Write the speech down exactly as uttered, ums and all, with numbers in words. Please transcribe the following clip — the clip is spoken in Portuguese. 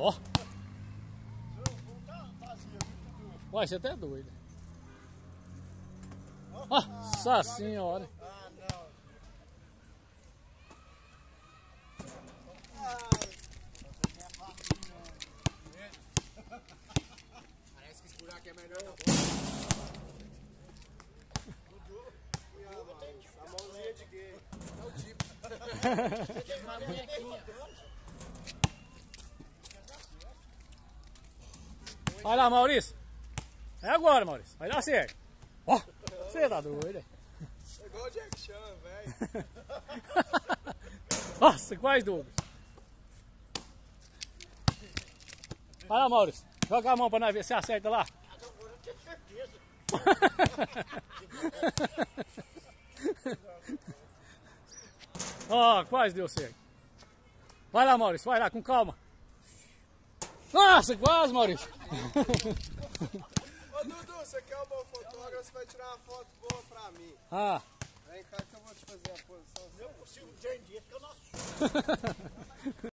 Ó. Uai, você até é doido. Nossa senhora. Ah, não. Parece que esse buraco é melhor da bola. A mãozinha de gay. É o tipo. Vai lá, Maurício. É agora, Maurício. Vai dar certo. Ó, você tá doido, hein? É igual o Jack Chan, velho. Nossa, quase Douglas. Vai lá, Maurício. Joga a mão pra nós ver se acerta lá. Agora eu tenho certeza. Ó, quase deu certo. Vai lá, Maurício. Vai lá, com calma. Nossa, quase, Maurício. Ô, Dudu, você quer um bom fotógrafo? Você vai tirar uma foto boa pra mim. Ah. Vem cá que eu vou te fazer a posição. Eu consigo ter dias que eu não